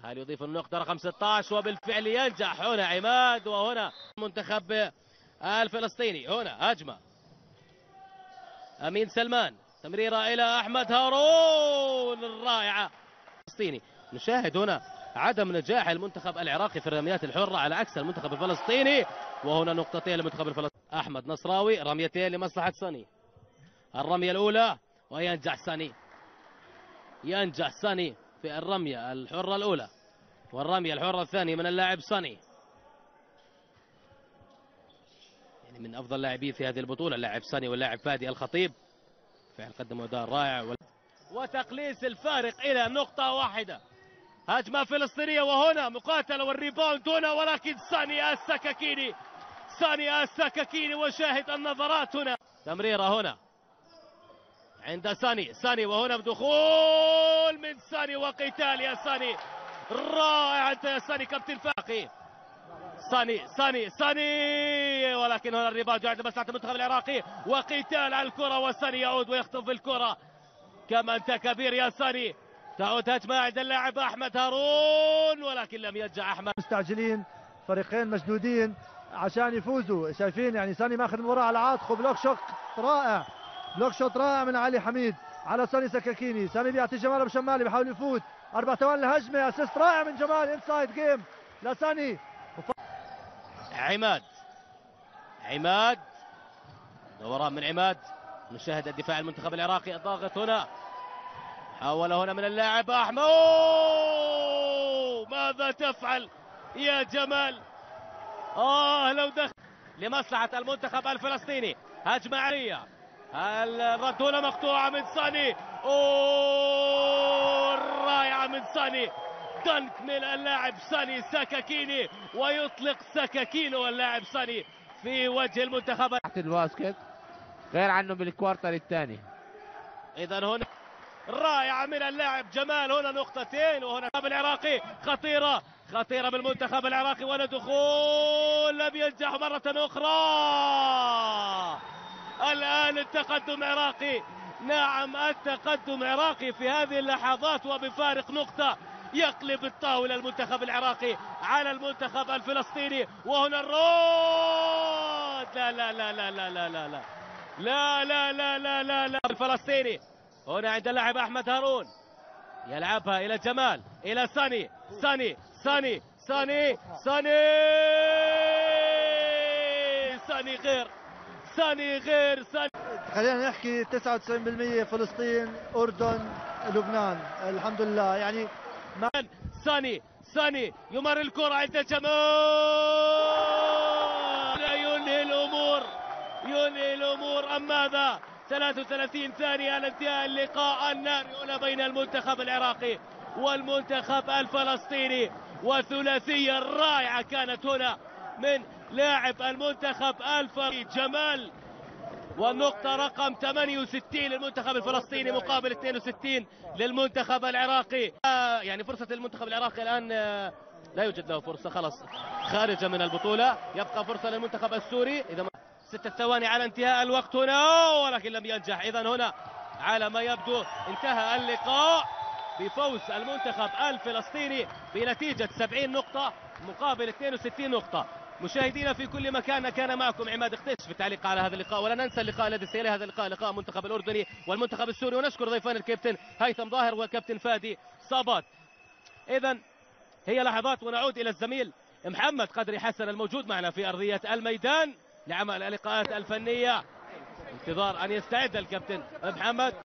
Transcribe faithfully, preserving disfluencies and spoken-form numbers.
هل يضيف النقطة رقم ستة عشر؟ وبالفعل ينجح هنا عماد. وهنا المنتخب الفلسطيني، هنا هجمة أمين سلمان، تمريرة إلى أحمد هارون الرائعة الفلسطيني. نشاهد هنا عدم نجاح المنتخب العراقي في الرميات الحرة على عكس المنتخب الفلسطيني. وهنا نقطتين للمنتخب الفلسطيني. أحمد نصراوي، رميتين لمصلحة ساني. الرمية الأولى وينجح ساني، ينجح ساني في الرمية الحرة الأولى، والرمية الحرة الثانية من اللاعب ساني، يعني من أفضل لاعبين في هذه البطولة اللاعب ساني واللاعب فادي الخطيب، فعلا قدموا أداء رائع. وتقليص الفارق إلى نقطة واحدة. هجمة فلسطينية وهنا مقاتلة والريباوند هنا، ولكن ساني السكاكيني، ساني السكاكيني وشاهد النظرات هنا. تمريرة هنا عند ساني، ساني وهنا بدخول من ساني وقتال يا ساني، رائع انت يا ساني كابتن فاقي. ساني ساني ساني ولكن هنا الريباوند يعد لمصلحة المنتخب العراقي، وقتال على الكرة وساني يعود ويخطف الكرة. كما انت كبير يا ساني. تعود هجمة عند اللاعب احمد هارون ولكن لم ينجح احمد. مستعجلين، فريقين مشدودين عشان يفوزوا، شايفين يعني ساني ماخذ المباراة على عاتقه. بلوك شوت رائع، بلوك شوت رائع من علي حميد على ساني سكاكيني. ساني بيعطي جمال ابو شمالي بيحاول يفوت، اربع ثواني الهجمه، اسيست رائع من جمال، انسايد جيم لساني. عماد، عماد دوران من عماد. نشاهد الدفاع المنتخب العراقي الضاغط هنا، حاول هنا من اللاعب احمد. ماذا تفعل يا جمال؟ اه لو دخل لمصلحة المنتخب الفلسطيني. هجمة عالية، الرد هنا مقطوعة من ساني، اوه رائعة من ساني، دنك من اللاعب ساني سكاكيني، ويطلق سكاكينه اللاعب ساني في وجه المنتخب تحت الباسكت، غير عنه بالكوارتر الثاني. اذا هنا رائعة من اللاعب جمال، هنا نقطتين. وهنا المنتخب العراقي خطيرة، خطيرة بالمنتخب العراقي، ولا دخول لم ينجح مرة أخرى. الآن التقدم عراقي، نعم التقدم عراقي في هذه اللحظات وبفارق نقطة. يقلب الطاولة المنتخب العراقي على المنتخب الفلسطيني. وهنا الرد، لا لا لا لا لا لا لا لا لا لا لا لا لا لا الفلسطيني. هنا عند اللاعب احمد هارون، يلعبها الى جمال، الى ساني، ساني ساني ساني ساني ساني غير، ساني غير ساني. خلينا نحكي تسعة وتسعين بالمئة فلسطين، اردن، لبنان، الحمد لله يعني. ساني ساني يمر الكرة عند جمال، ينهي الامور، ينهي الامور. ام ماذا؟ ثلاث وثلاثين ثانية على انتهاء اللقاء الناري هنا بين المنتخب العراقي والمنتخب الفلسطيني، وثلاثية رائعة كانت هنا من لاعب المنتخب الفلسطيني جمال. والنقطة رقم ثمانية وستين للمنتخب الفلسطيني مقابل اثنين وستين للمنتخب العراقي. آه يعني فرصة المنتخب العراقي الآن آه لا يوجد له فرصة، خلاص خارجة من البطولة. يبقى فرصة للمنتخب السوري. إذا ستة ثواني على انتهاء الوقت هنا ولكن لم ينجح. إذا هنا على ما يبدو انتهى اللقاء بفوز المنتخب الفلسطيني بنتيجة سبعين نقطة مقابل اثنين وستين نقطة. مشاهدينا في كل مكان، كان معكم عماد اختش في التعليق على هذا اللقاء. ولا ننسى اللقاء الذي سيلي هذا اللقاء، لقاء المنتخب الأردني والمنتخب السوري. ونشكر ضيفان الكابتن هيثم ظاهر والكابتن فادي صابات. إذا هي لحظات ونعود إلى الزميل محمد قدري حسن الموجود معنا في أرضية الميدان لعمل اللقاءات الفنية. انتظار أن يستعد الكابتن محمد.